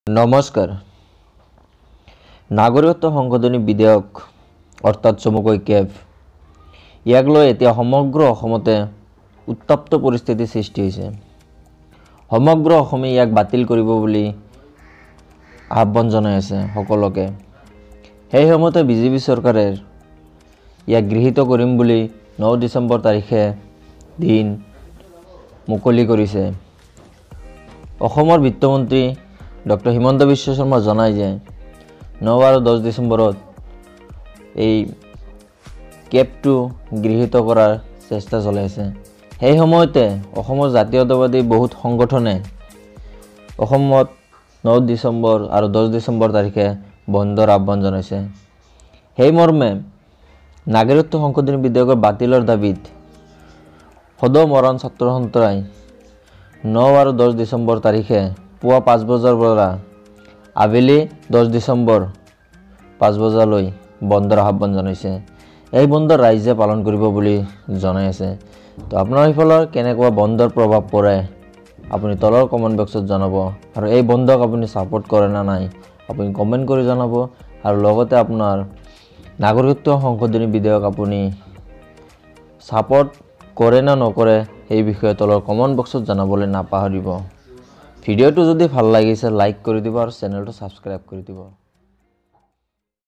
নমস্কাৰ। নাগৰিকত্ব সংশোধনী বিধেয়ক অৰ্থাৎ চমুকৈ কেব ইয়াক লৈ এতিয়া সমগ্ৰ অসমতে উত্তপ্ত পৰিস্থিতিৰ সৃষ্টি হৈছে। সমগ্ৰ অসমে ইয়াক বাতিল কৰিব বুলি আহ্বান জনাই আছে সকলোকে। সেই সময়তে বিজেপি চৰকাৰে ইয়াক গৃহীত কৰিম বুলি 9 ডিচেম্বৰ তাৰিখে দিন মুকলি কৰিছে। অসমৰ বিত্তমন্ত্ৰী ডক্টৰ হিমন্ত বিশ্ব শৰ্মা জনায় যে 9 আৰু 10 ডিচেম্বৰত এই কেবটো গৃহীত কৰাৰ চেষ্টা চলাই আছে। সেই সময়তে অসমৰ জাতীয়তাবাদী বহুত সংগঠনে অসমত 9 ডিচেম্বৰ আৰু 10 ডিচেম্বৰ তাৰিখে বন্ধৰ আহ্বান জনাইছে। সেই মৰ্মে নাগৰিকত্ব সংশোধনী বিধেয়কৰ বাতিলৰ দাবীত সদৌ মৰাণ ছাত্ৰ সন্থাই 9 আৰু 10 ডিচেম্বৰ তাৰিখে পুৱা 5 বজাৰ পৰা আবেলি 10 ডিচেম্বৰ 5 বজালৈ বন্ধৰ আহ্বান জনাইছে। এই বন্ধ ৰাইজে পালন কৰিব বুলি জনাই আছে। তো আপোনাৰ ইফালৰ কেনেকুৱা বন্ধৰ প্ৰভাৱ পৰে আপুনি তলৰ কমেণ্ট বক্সত জনাব, আৰু এই বন্ধক আপুনি সাপোৰ্ট কৰে না নাই আপুনি কমেণ্ট কৰি জনাব, আৰু লগতে আপোনাৰ নাগৰিকত্ব সংশোধনী বিধেয়ক আপুনি সাপোৰ্ট কৰে না নকৰে এই বিষয়ে তলৰ কমেণ্ট বক্সত জনাবলৈ নাপাহৰিব। ভিডিঅ'টো যদি ভাল লাগিছে লাইক কৰি দিব আৰু চেনেলটো সাবস্ক্ৰাইব কৰি দিব।